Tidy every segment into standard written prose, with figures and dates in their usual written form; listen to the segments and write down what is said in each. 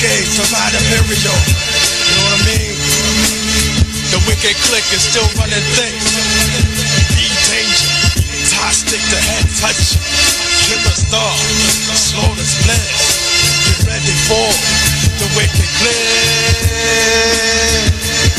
decade to Mad Imperial. You know what I mean? The wicked clique is still running thick. Be danger, tie stick to head touch. Killer star, slaughter splits. Get ready for the wicked clique.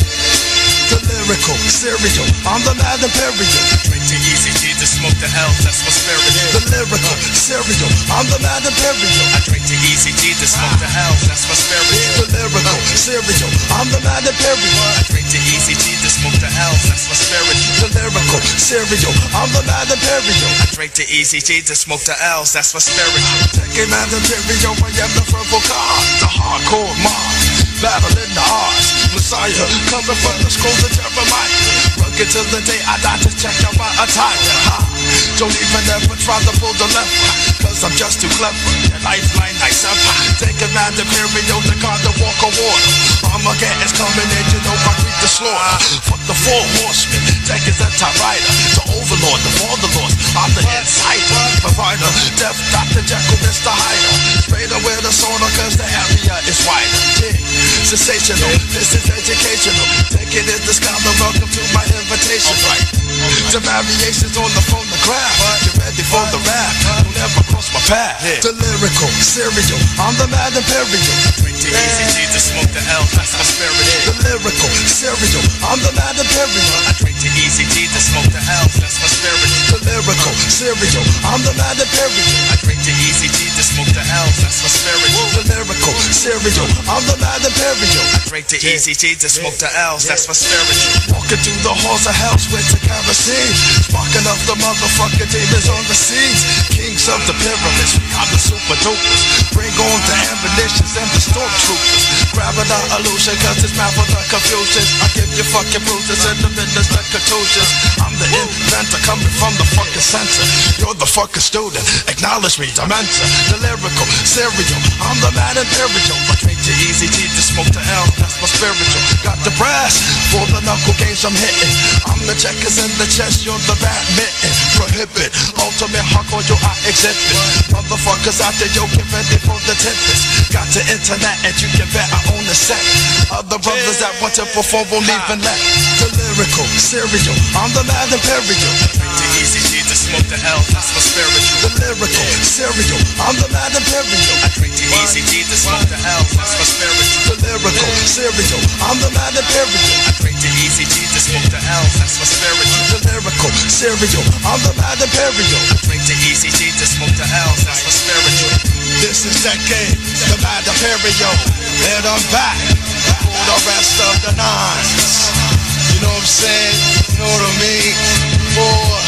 The lyrical, serial, I'm the Mad Imperial. Drink to easy G to smoke the hell, that's my spirit. The lyrical, serial, I'm the Mad Imperial. I drink to easy G to smoke the hell, that's my spirit. The lyrical, serial, I'm the Mad Imperial. I drink to easy G to smoke the hell, that's my spirit. The lyrical, serial, I'm the Mad Imperial. I drink to easy G to smoke the L's, that's my spirit. Taking Mad Imperial, I am the verbal god, the hardcore mob. Battle in the odds, Messiah, coming from the scrolls of Jeremiah. Rugged till the day I die to check out my attire. Ha. Don't even ever try to pull the lever, cause I'm just too clever. The lifeline nice up. Taking Mad Imperial, the god to walk on water. Armageddon's coming in, you know I greet the slaughter. Fuck the 4 horsemen, taking the top rider. The overlord, the fatherlord, I'm the insider. Provider, Death, Dr. Jekyll, Mr. Hyder. Straighter with the sauna cause the area is wider. Yeah. Sensational, this is educational. Taking it the scholar, welcome to my invitation. Right. The variations on the phonograph. Get ready for the rap, don't ever cross my path. The lyrical, serial, I'm the Mad Imperial. Drink to easy G to smoke the L, that's my spirit. The lyrical, serial, I'm the Mad Imperial. I drink to easy G to smoke the L, that's my spirit. The lyrical, serial, I'm the Mad Imperial. I drink to easy G to smoke the L, that's my spirit. The lyrical, serial, I'm the Mad Imperial. I drink to easy G to smoke the L's, that's my spirit. Walking through the halls of hell with the kerosene, sparking up the motherfucking demons on the scenes. Kings of the pyramids, we are the super dopers. Bring on the ammunitions and the stormtroopers. Grabbing the illusion cause it's mad for the confusion. I give you fucking bruises and the business the contusions. I'm the inventor coming from the fucking center. You're the fucking student, acknowledge me, Dementor. The lyrical, serial, I'm the Mad Imperial. I drink to easy G to smoke the L, that's my spiritual. Got the brass for the knuckle games I'm hitting. I'm the checkers in the chest, you're the badminton. Prohibit, ultimate hardcore, you I exhibit. Motherfuckers out there, yo, get ready for the tempest. Got the internet and you can bet I own the set. Other brothers that want to perform won't even let. The lyrical, serial, I'm the Mad Imperial. Drink to easy G to smoke the L, that's my spiritual. The lyrical, serial, I'm the Mad Imperial. I drink to easy G to smoke the L, that's my spiritual. The lyrical, serial, I'm the Mad Imperial. I drink to easy G to smoke the L, that's my spiritual. The lyrical, serial, I'm the Mad Imperial. I drink to easy G to smoke the L, that's my spiritual. This is decade, the Mad Imperial. And I'm back for the rest of the nines. You know what I'm saying? You know what I mean? Boy.